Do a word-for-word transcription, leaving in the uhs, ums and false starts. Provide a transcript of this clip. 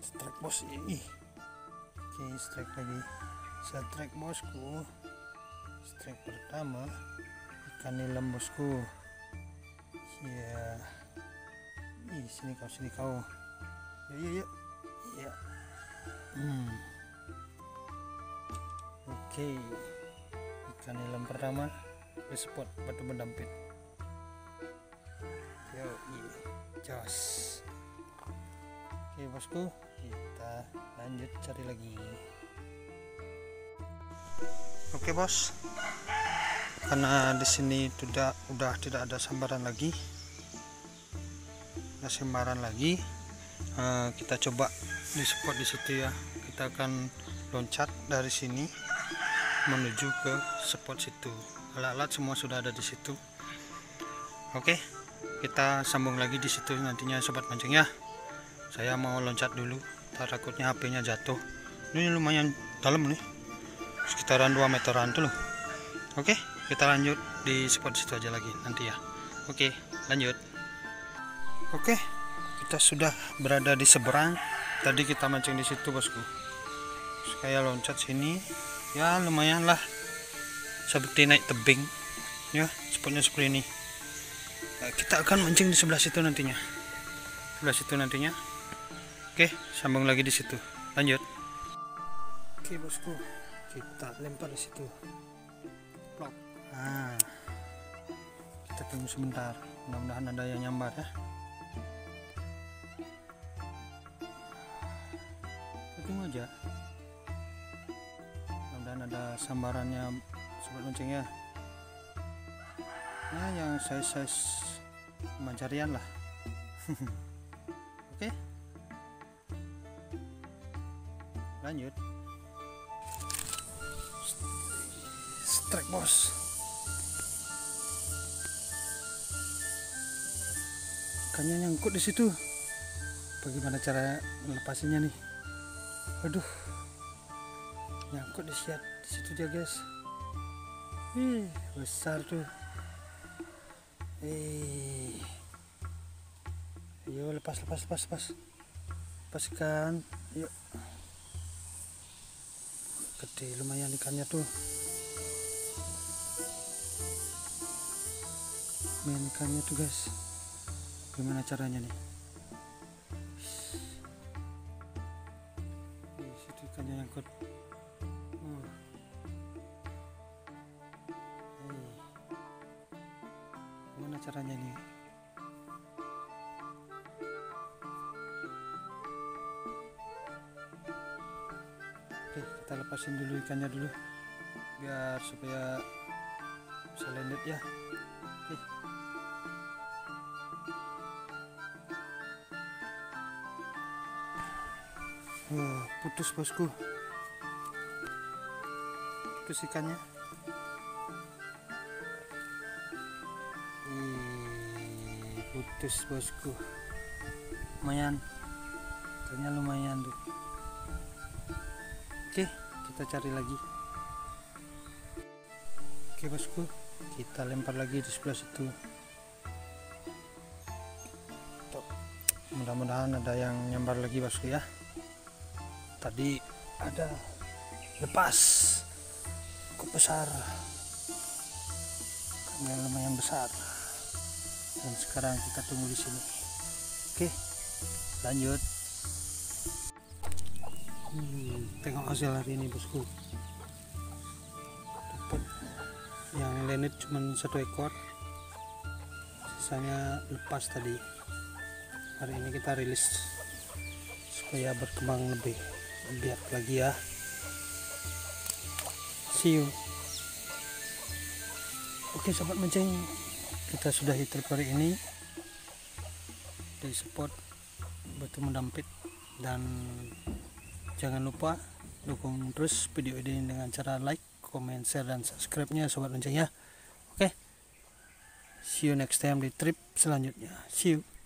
strike bos ini. Oke, strike lagi. Strike bosku. Strike pertama ikan nilam bosku. Ya. Ih, sini kau, sini kau. Yuk, yuk, yuk. Ya. Hmm. Oke. Ikan nilam pertama di spot batu mendampit. Yo, jos. Oke bosku, kita lanjut cari lagi. Oke bos, karena di sini sudah udah tidak ada sambaran lagi, ada sambaran lagi. Uh, kita coba di spot di situ ya. Kita akan loncat dari sini menuju ke spot situ. Alat-alat semua sudah ada di situ. Oke, kita sambung lagi di situ nantinya sobat mancing ya. Saya mau loncat dulu, takutnya H P-nya jatuh. Ini lumayan dalam nih, sekitaran dua meteran tuh loh. Oke, kita lanjut di spot situ aja lagi nanti ya. Oke, lanjut. Oke, kita sudah berada di seberang. Tadi kita mancing di situ bosku. Saya loncat sini, ya lumayan lah, seperti naik tebing ya, spotnya seperti ini. Nah, kita akan mancing di sebelah situ nantinya, sebelah situ nantinya. Oke, sambung lagi di situ. Lanjut. Oke bosku, kita lempar di situ. Plok. Nah, kita tunggu sebentar. Mudah-mudahan ada yang nyambar ya. Tunggu aja. Mudah-mudahan ada sambarannya sobat mancing ya. Nah, yang size-size majarian lah. Oke. Lanjut. Strike bos. Ikannya nyangkut di situ. Bagaimana cara melepasinya nih? Aduh, nyangkut di situ, di situ dia guys. Ih, besar tuh. Eh, ayo lepas, lepas, lepas, lepas, lepaskan. Yuk. Gede lumayan ikannya tuh. Main ikannya tuh guys. Gimana caranya nih? Di situ ikannya nyangkut. Uh. Hey. Gimana caranya nih? Oke, kita lepasin dulu ikannya dulu, biar supaya bisa landed ya. Oke. Wah, putus bosku, putus ikannya. Ih, putus bosku, lumayan, ikannya lumayan tuh. Oke, kita cari lagi. Oke bosku, kita lempar lagi di sebelah situ. Mudah-mudahan ada yang nyambar lagi bosku ya. Tadi ada lepas, cukup besar, karena lumayan besar. Dan sekarang kita tunggu di sini. Oke, lanjut. Hmm, tengok hasil hari ini bosku. Dapat yang landed cuma satu ekor, sisanya lepas tadi. Hari ini kita rilis supaya berkembang lebih biak lagi ya. See you. Oke sobat mancing, kita sudahi trip hari ini di spot batu mendampit. Dan jangan lupa dukung terus video ini dengan cara like, comment, share, dan subscribe-nya sobat mancing ya. Oke, see you next time di trip selanjutnya. See you.